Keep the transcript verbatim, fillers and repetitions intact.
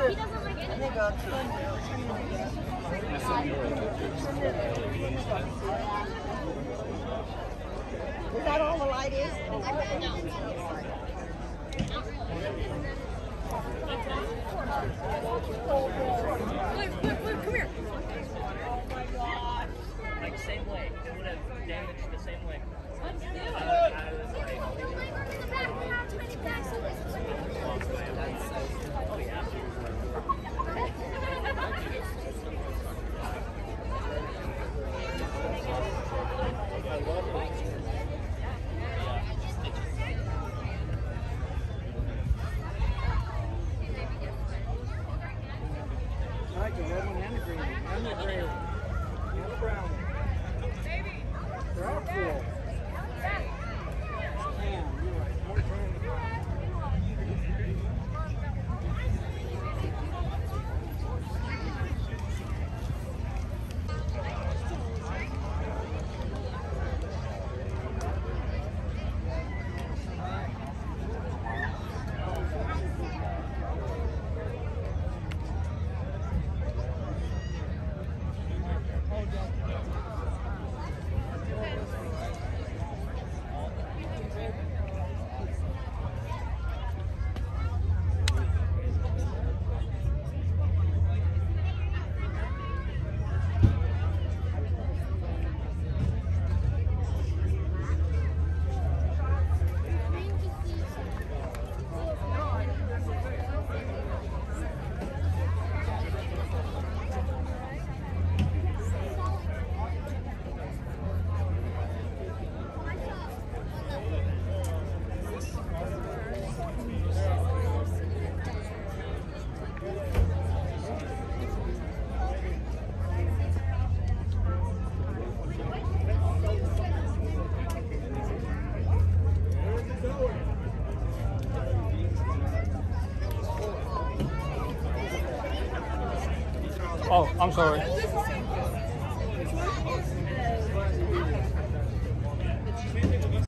Is that all the light is? Wait, wait, wait, come here. Like same way. It would have damaged the same way. Let's do it. I was like, oh yeah. I like the red one and the green one. And the gray one. And the brown one. They're all cool. Tan, you're right. More tan than brown. Oh, I'm sorry.